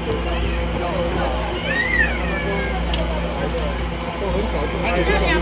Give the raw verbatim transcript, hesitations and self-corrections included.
然后呢，他们都都很少去拍。